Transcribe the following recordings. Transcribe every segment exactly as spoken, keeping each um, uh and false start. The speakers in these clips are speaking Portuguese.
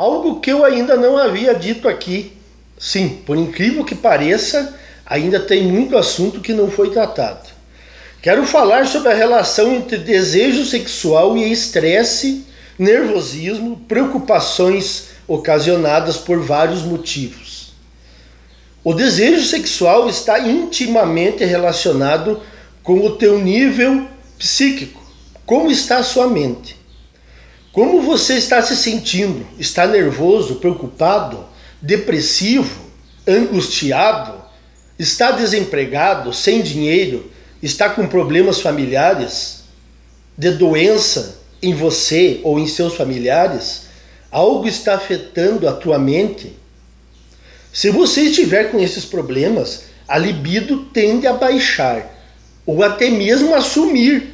Algo que eu ainda não havia dito aqui. Sim, por incrível que pareça, ainda tem muito assunto que não foi tratado. Quero falar sobre a relação entre desejo sexual e estresse, nervosismo, preocupações ocasionadas por vários motivos. O desejo sexual está intimamente relacionado com o teu nível psíquico. Como está a sua mente? Como você está se sentindo? Está nervoso, preocupado, depressivo, angustiado? Está desempregado, sem dinheiro? Está com problemas familiares? De doença em você ou em seus familiares? Algo está afetando a tua mente? Se você estiver com esses problemas, a libido tende a baixar ou até mesmo a sumir,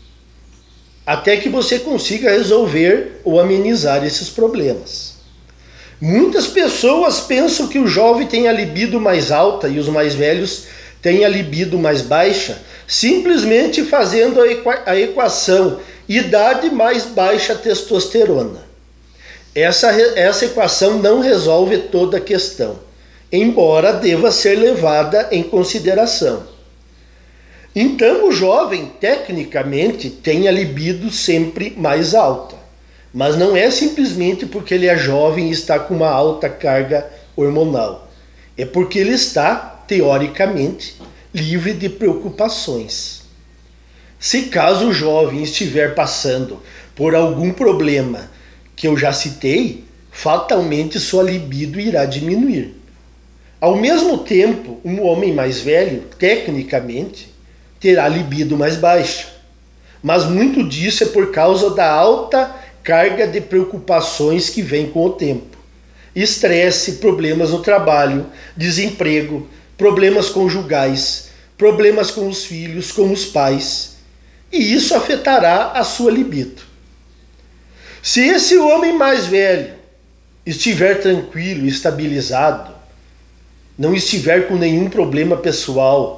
até que você consiga resolver ou amenizar esses problemas. Muitas pessoas pensam que o jovem tem a libido mais alta e os mais velhos têm a libido mais baixa, simplesmente fazendo a, equa- a equação idade mais baixa testosterona. Essa, essa equação não resolve toda a questão, embora deva ser levada em consideração. Então o jovem, tecnicamente, tem a libido sempre mais alta. Mas não é simplesmente porque ele é jovem e está com uma alta carga hormonal. É porque ele está, teoricamente, livre de preocupações. Se caso o jovem estiver passando por algum problema que eu já citei, fatalmente sua libido irá diminuir. Ao mesmo tempo, um homem mais velho, tecnicamente, terá libido mais baixa. Mas muito disso é por causa da alta carga de preocupações que vem com o tempo. Estresse, problemas no trabalho, desemprego, problemas conjugais, problemas com os filhos, com os pais. E isso afetará a sua libido. Se esse homem mais velho estiver tranquilo, estabilizado, não estiver com nenhum problema pessoal,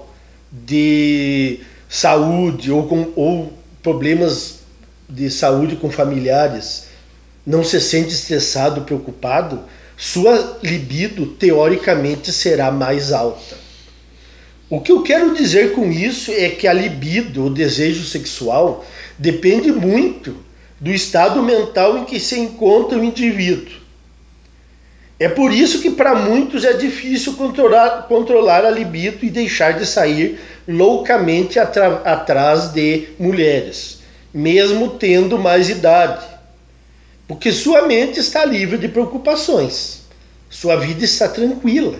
de saúde ou, com, ou problemas de saúde com familiares, não se sente estressado, preocupado, sua libido teoricamente será mais alta. O que eu quero dizer com isso é que a libido, o desejo sexual, depende muito do estado mental em que se encontra o indivíduo. É por isso que para muitos é difícil controlar, controlar a libido e deixar de sair loucamente atra, atrás de mulheres, mesmo tendo mais idade. Porque sua mente está livre de preocupações, sua vida está tranquila.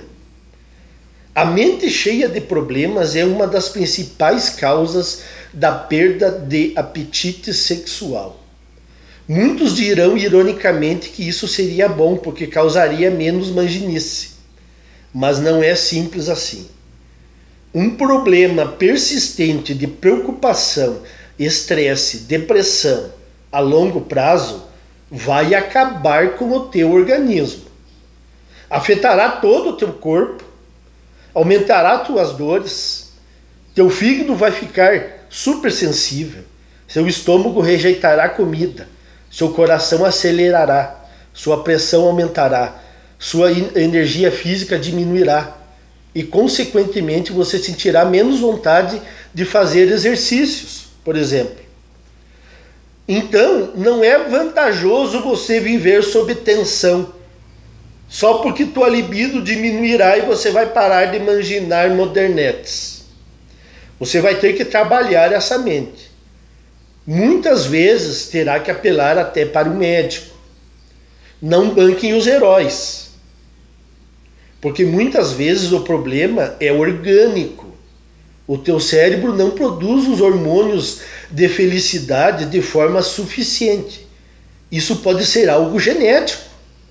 A mente cheia de problemas é uma das principais causas da perda de apetite sexual. Muitos dirão ironicamente que isso seria bom porque causaria menos manjinice. Mas não é simples assim. Um problema persistente de preocupação, estresse, depressão a longo prazo vai acabar com o teu organismo. Afetará todo o teu corpo, aumentará tuas dores, teu fígado vai ficar super sensível, seu estômago rejeitará comida, seu coração acelerará, sua pressão aumentará, sua energia física diminuirá e, consequentemente, você sentirá menos vontade de fazer exercícios, por exemplo. Então, não é vantajoso você viver sob tensão, só porque tua libido diminuirá e você vai parar de imaginar modernetes. Você vai ter que trabalhar essa mente. Muitas vezes terá que apelar até para o médico. Não banquem os heróis, porque muitas vezes o problema é orgânico. O teu cérebro não produz os hormônios de felicidade de forma suficiente. Isso pode ser algo genético.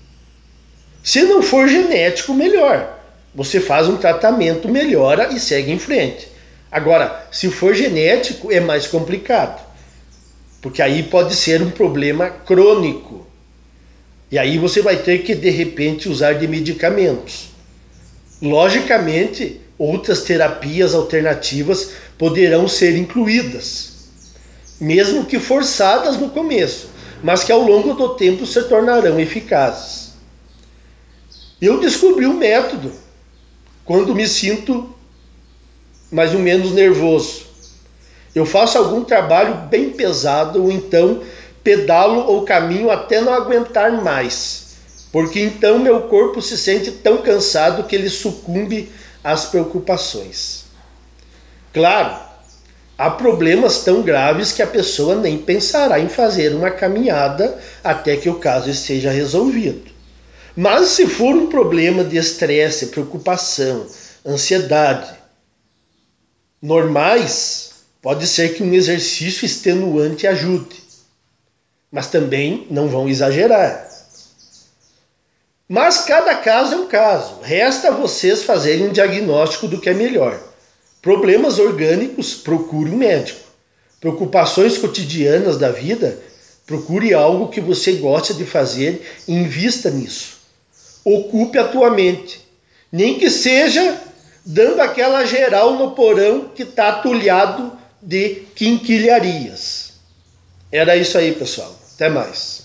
Se não for genético, melhor. Você faz um tratamento, melhora e segue em frente. Agora, se for genético, é mais complicado. Porque aí pode ser um problema crônico. E aí você vai ter que, de repente, usar de medicamentos. Logicamente, outras terapias alternativas poderão ser incluídas, mesmo que forçadas no começo, mas que ao longo do tempo se tornarão eficazes. Eu descobri um método quando me sinto mais ou menos nervoso. Eu faço algum trabalho bem pesado, ou então pedalo ou caminho até não aguentar mais, porque então meu corpo se sente tão cansado que ele sucumbe às preocupações. Claro, há problemas tão graves que a pessoa nem pensará em fazer uma caminhada até que o caso esteja resolvido. Mas se for um problema de estresse, preocupação, ansiedade, normais, pode ser que um exercício extenuante ajude. Mas também não vão exagerar. Mas cada caso é um caso. Resta a vocês fazerem um diagnóstico do que é melhor. Problemas orgânicos, procure um médico. Preocupações cotidianas da vida, procure algo que você gosta de fazer e invista nisso. Ocupe a tua mente. Nem que seja dando aquela geral no porão que está atulhado de quinquilharias. Era isso aí, pessoal. Até mais.